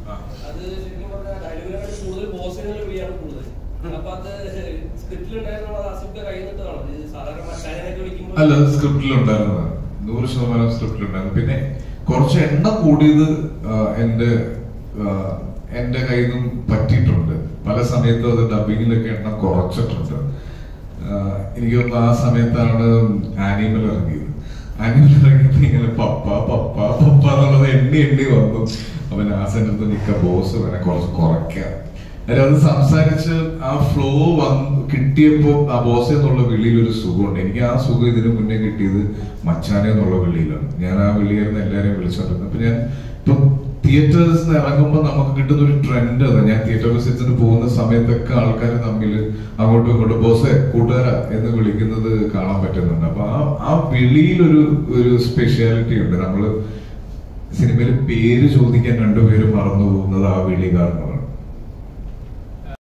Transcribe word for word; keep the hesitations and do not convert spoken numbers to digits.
അത് ശരിക്കും പറഞ്ഞാൽ ഡയലോഗിനെക്കാട്ടി കൂടുതൽ ബോസിനുള്ള വിളിയാണ് കൂടുതൽ. അപ്പൊ അത് സ്ക്രിപ്റ്റിലുണ്ടായിരുന്ന ആസിഫിന്റെ കയ്യിൽ നിന്നിട്ടാണോ സാധാരണ മറ്റാനൊക്കെ വിളിക്കുമ്പോൾ? അല്ല, സ്ക്രിപ്റ്റിലുണ്ടായിരുന്നത് നൂറ് ശതമാനം സ്ക്രിപ്റ്റിലുണ്ടായിരുന്നു. പിന്നെ കുറച്ച് എണ്ണ കൂടിയത് എന്റെ എന്റെ കയ്യിൽ നിന്നും പറ്റിയിട്ടുണ്ട്. പല സമയത്തും അത് ഡബിങ്ങിലൊക്കെ എണ്ണം കുറച്ചിട്ടുണ്ട്. എനിക്ക് തോന്നുന്നു ആ സമയത്താണ് ആനിമൽ ഇറങ്ങിയത്. ആനിമൽ ഇറങ്ങിയപ്പോ ഇങ്ങനെ പപ്പ പപ്പ പപ്പ എന്നുള്ളത് എണ്ണി എണ്ണി വന്നു. അവൻ ആ സമയത്ത് നിൽക്ക ബോസ് വേണേ കുറച്ച് കുറയ്ക്കാം. അതായത് അത് സംസാരിച്ച് ആ ഫ്ലോ വന്ന് കിട്ടിയപ്പോ ആ ബോസ് എന്നുള്ള വിളിയിൽ ഒരു സുഖമുണ്ട്. എനിക്ക് ആ സുഖം ഇതിനു മുന്നേ കിട്ടിയത് മച്ചാനെ എന്നുള്ള വിളിയിലാണ്. ഞാൻ ആ വിളിയായിരുന്നു എല്ലാരെയും വിളിച്ചോണ്ടിരുന്നത്. അപ്പൊ ഞാൻ ഇപ്പൊ തിയേറ്റേഴ്സിൽ നിന്ന് ഇറങ്ങുമ്പോൾ നമുക്ക് കിട്ടുന്ന ഒരു ട്രെൻഡ് അതാണ്. ഞാൻ തിയേറ്റർ വിസിറ്റിന് പോകുന്ന സമയത്തൊക്കെ ആൾക്കാർ തമ്മിൽ അങ്ങോട്ടും ഇങ്ങോട്ടും ബോസെ കൂട്ടുകാരാ എന്ന് വിളിക്കുന്നത് കാണാൻ പറ്റുന്നുണ്ട്. അപ്പൊ ആ ആ വിളിയിലൊരു ഒരു സ്പെഷ്യാലിറ്റി ഉണ്ട്. നമ്മള് സിനിമയിൽ പേര് ചോദിക്കാൻ രണ്ടുപേരും മറന്നു പോകുന്നത് ആ വിളി കാരണം.